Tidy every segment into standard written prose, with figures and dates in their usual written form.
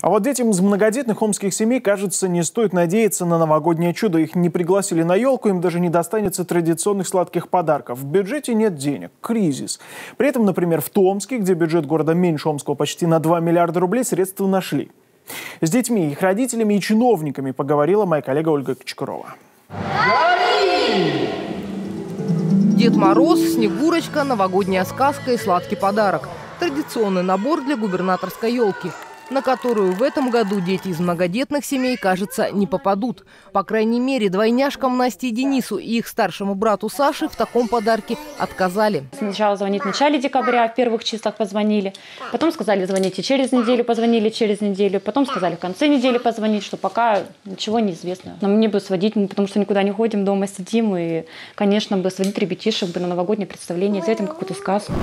А вот детям из многодетных омских семей, кажется, не стоит надеяться на новогоднее чудо. Их не пригласили на елку, им даже не достанется традиционных сладких подарков. В бюджете нет денег. Кризис. При этом, например, в Томске, где бюджет города меньше Омского почти на 2 миллиарда рублей, средства нашли. С детьми, их родителями и чиновниками поговорила моя коллега Ольга Кочкарова. Дед Мороз, Снегурочка, новогодняя сказка и сладкий подарок. Традиционный набор для губернаторской елки, на которую в этом году дети из многодетных семей, кажется, не попадут. По крайней мере, двойняшкам Насте и Денису и их старшему брату Саше в таком подарке отказали. Сначала звонить в начале декабря, в первых числах позвонили. Потом сказали, звоните через неделю, позвонили через неделю. Потом сказали в конце недели позвонить, что пока ничего не известно. Но мне бы сводить, потому что никуда не ходим, дома сидим. И, конечно, бы сводить ребятишек бы на новогоднее представление, взять им какую-то сказку.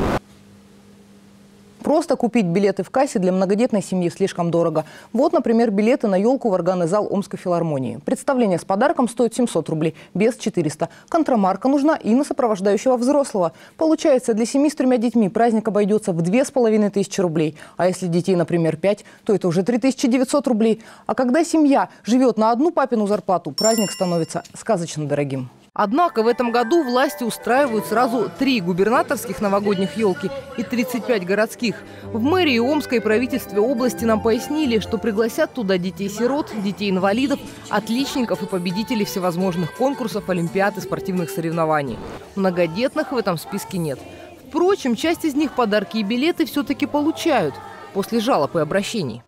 Просто купить билеты в кассе для многодетной семьи слишком дорого. Вот, например, билеты на елку в органный зал Омской филармонии. Представление с подарком стоит 700 рублей, без 400. Контрамарка нужна и на сопровождающего взрослого. Получается, для семьи с 3 детьми праздник обойдется в 2500 рублей. А если детей, например, 5, то это уже 3900 рублей. А когда семья живет на одну папину зарплату, праздник становится сказочно дорогим. Однако в этом году власти устраивают сразу 3 губернаторских новогодних елки и 35 городских. В мэрии Омской и правительстве области нам пояснили, что пригласят туда детей-сирот, детей-инвалидов, отличников и победителей всевозможных конкурсов, олимпиад и спортивных соревнований. Многодетных в этом списке нет. Впрочем, часть из них подарки и билеты все-таки получают после жалоб и обращений.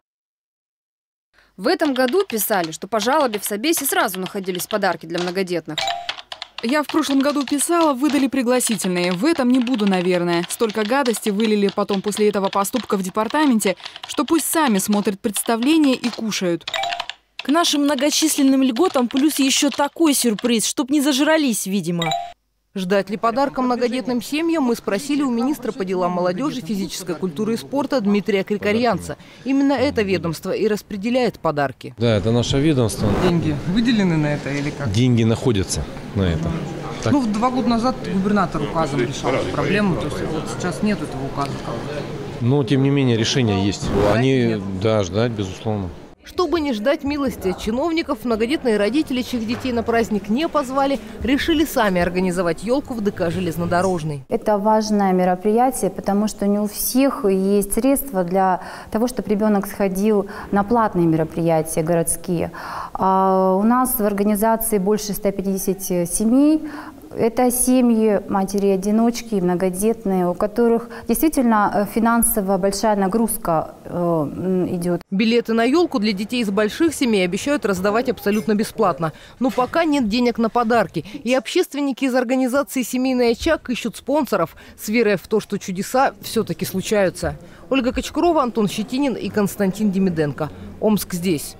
В этом году писали, что по жалобе в собесе сразу находились подарки для многодетных. Я в прошлом году писала, выдали пригласительные. В этом не буду, наверное. Столько гадости вылили потом после этого поступка в департаменте, что пусть сами смотрят представления и кушают. К нашим многочисленным льготам плюс еще такой сюрприз, чтоб не зажрались, видимо. Ждать ли подарка многодетным семьям, мы спросили у министра по делам молодежи, физической культуры и спорта Дмитрия Крикорьянца. Именно это ведомство и распределяет подарки. Да, это наше ведомство. Деньги выделены на это или как? Деньги находятся на это. Так. Ну, 2 года назад губернатор указом решал эту проблему, то есть вот сейчас нет этого указа. Но, тем не менее, решения есть. Они, да, ждать, безусловно. Чтобы не ждать милости от чиновников, многодетные родители, чьих детей на праздник не позвали, решили сами организовать елку в ДК «Железнодорожный». Это важное мероприятие, потому что не у всех есть средства для того, чтобы ребенок сходил на платные мероприятия городские. У нас в организации больше 150 семей. Это семьи, матери-одиночки, многодетные, у которых действительно финансово большая нагрузка идет. Билеты на елку для детей из больших семей обещают раздавать абсолютно бесплатно. Но пока нет денег на подарки. И общественники из организации «Семейный очаг» ищут спонсоров с верой в то, что чудеса все-таки случаются. Ольга Кочкарова, Антон Щетинин и Константин Демиденко. Омск здесь.